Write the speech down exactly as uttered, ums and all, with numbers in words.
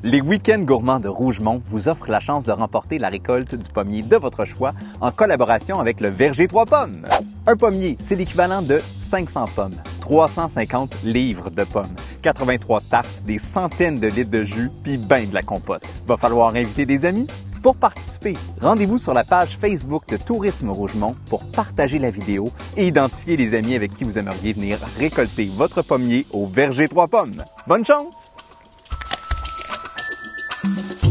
Les week-ends gourmands de Rougemont vous offrent la chance de remporter la récolte du pommier de votre choix en collaboration avec le Verger Trois Pommes. Un pommier, c'est l'équivalent de cinq cents pommes, trois cent cinquante livres de pommes, quatre-vingt-trois tartes, des centaines de litres de jus, puis ben de la compote. Va falloir inviter des amis? Pour participer, rendez-vous sur la page Facebook de Tourisme Rougemont pour partager la vidéo et identifier les amis avec qui vous aimeriez venir récolter votre pommier au Verger Trois Pommes. Bonne chance!